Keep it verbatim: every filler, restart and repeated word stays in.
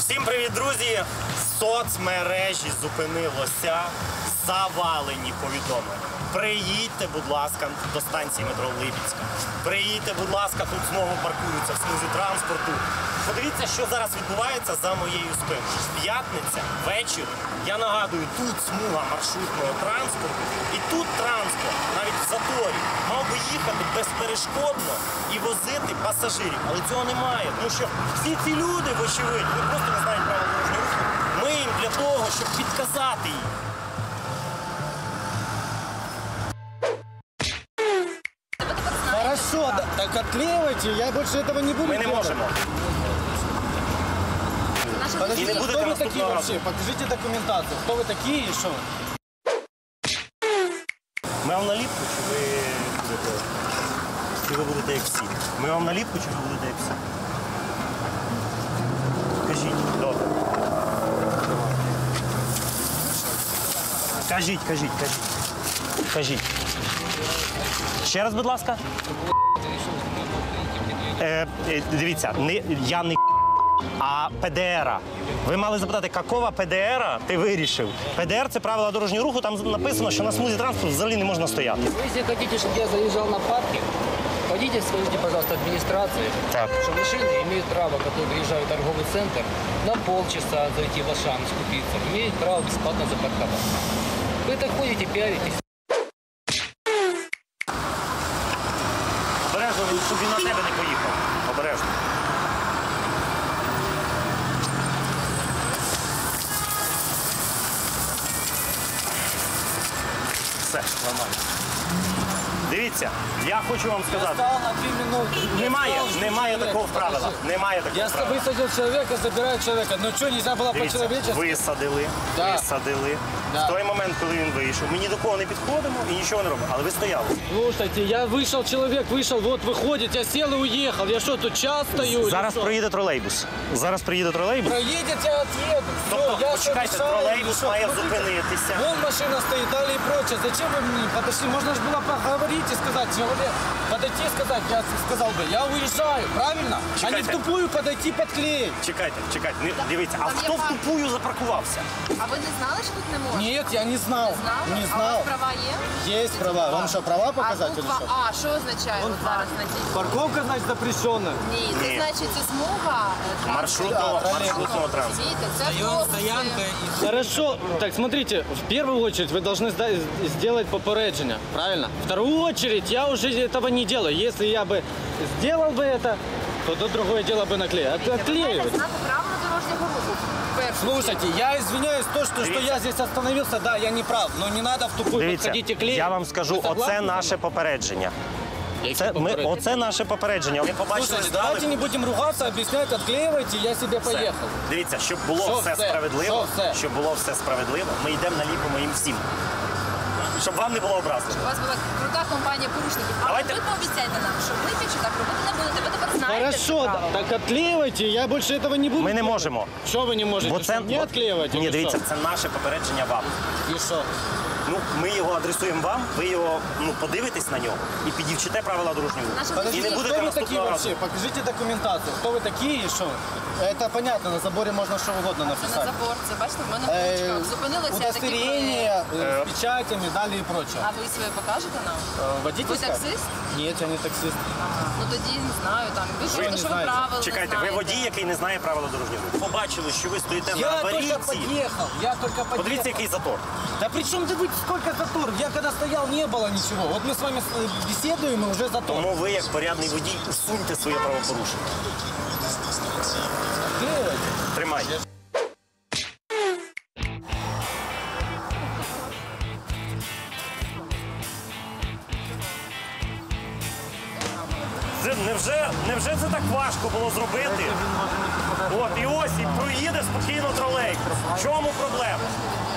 Всім привіт, друзі! Соцмережі зупинилося, завалені повідомлення. Приїдьте, будь ласка, до станції метро Липецька. Приїдьте, будь ласка, тут знову паркуються в смузі транспорту. Подивіться, що зараз відбувається за моєю спиною. П'ятниця, вечір. Я нагадую, тут смуга маршрутного транспорту. І тут транспорт, навіть в заторі, мав би їхати безперешкодно і возити пасажирів. Але цього немає, тому що всі ці люди, вочевидь, вони просто не знають правил дорожнього руху. Ми їм для того, щоб підказати їм. Хорошо, да, так отклеивайте, я больше этого не буду Ми не делать. можемо. Подождите, И не будет кто вы наступного такие раза. вообще? Покажите документацию. Кто вы такие и что? Ми вам наліпку, чи ви будете, чи ви будете як всі? Ми вам наліпку, чи ви будете як всі? Кажіть, добре. Кажіть, кажіть, кажіть. Кажіть. Ще раз, будь ласка. Е, е, дивіться, не, я не а ПДРа. Ви мали запитати, якого ПДРа ти вирішив? ПДР – це правила дорожнього руху, там написано, що на смузі транспорту взагалі не можна стояти. Вы, если хотите, чтобы я заезжал на паркинг, пойдите, скажите, пожалуйста, администрации, Так. что машины имеют право, которые приезжают в торговый центр, на полчаса зайти в Ашан, скупиться, имеют право бесплатно запарковать. Вы так ходите, пиаритесь. Обережно, щоб він на тебе не поїхав. Обережно. Все, нормально. Дивіться, я хочу вам сказати. Стал на две минуты. Немає, Я стал, немає человек, такого правила. покажи. Немає такого Я правила. высадил человека, забираю человека. Ну что, нельзя было Дивіться, по-человечески? висадили, Да. висадили. Да. В той момент, коли він вийшов, ми ні до кого не підходимо і нічого не робимо. Але ви стояли. Слушайте, я вышел, человек вышел, вот выходит, я сел и уехал. Я что, тут час стою? или Зараз что? проїде тролейбус. Зараз приїде тролейбус. Проедет, я отъеду. Все, Тобто, я почекайте, что, мешаю, или тролейбус что? має Смотрите, зупинитися. Вон машина стоит, далее и прочее. Зачем вы мне подошли? Можно же было поговорить и сказать, человек, подойти и сказать, я сказал бы, я уезжаю, правильно? А не Чекайте. в тупую подойти подклеить. Чекайте, чекайте. Не- Дивіться, а хто в тупую запаркувався? А ви не знали, що тут не можна? Нет, я не знал. Знали? Не А у знал. вас права є? Есть права. Вам что, права А показать или буква что? А, що означає от зараз на тій? Парковка, значит, запрещенная. Ні, це Ні. значить це смуга е, Маршрутного, Да, маршрутного транспорту. Розумієте, це просто це- Хорошо. Так, смотрите, в первую очередь вы должны сда- сделать попереджение, правильно? В вторую очередь я уже этого не делаю. Если я бы сделал бы это, то до другое дело бы наклеил. От- Ви маєте Отклеивать. знати правила дорожнього руху. Перше. Слушайте, я извиняюсь, то, что, что я здесь остановился, да, я не прав, но не надо в тупую Дивіться, подходить и клеить. я вам скажу, Вы согласны оце со мной? наше попередження. Які Це, ми, попередження? оце наше попередження. Ми побачили Слушайте, здалеку. давайте не будем ругаться, объяснять, отклеивайте, я себе Все. поехал. Дивіться, щоб було Що все все? справедливо, Що все? щоб було все справедливо, ми йдемо наліпимо їм всім. Щоб вам не було образливо. У вас була крута компанія порушників. Але Давайте- ви пообіцяйте нам, що ви більше так робити не будете. Ви тепер знаєте. Хорошо, це да, правило. так отклеивайте, я больше этого не буду. Ми не делать. можемо. Что вы не можете? Бо це Что, не отклеивать? Ні, или дивіться, что? це наше попередження вам. И что? Ну, ми його адресуємо вам, ви його ну, подивитесь на нього і підівчите правила дорожнього руху. Наша І не Подождите, будете Кто вы такие наступного разу. вообще? Покажите документацию. Кто вы такие и что? Это понятно, на заборе можно что угодно Це не написать. забор, це бачите, в мене в Э, ручках. Зупинилися такі Удостоверение, проекти. э, с печатями, далее и прочее. А ви своє покажете нам? Э, Ви Водительская? таксист? Нет, я не таксист. Ну тоді не знаю, там. Ви не кажете, що ви знаєте? правил Чекайте, не ви знаєте. водій, який не знає правила дорожнього руху. Побачили, що ви стоїте на Я только аварійці. подъехал, я только подъехал. Подивіться, який затор. Да при чем ты будь сколько затор? Я когда стоял, не было ничего. Вот мы с вами э, беседуем, и уже затор. Тому ви, як порядний водій, усуньте своє правопорушення. Отклеивайте. Тримайте. Це, невже, невже це так важко було зробити? От, і ось, і проїде спокійно тролейбус. В чому проблема?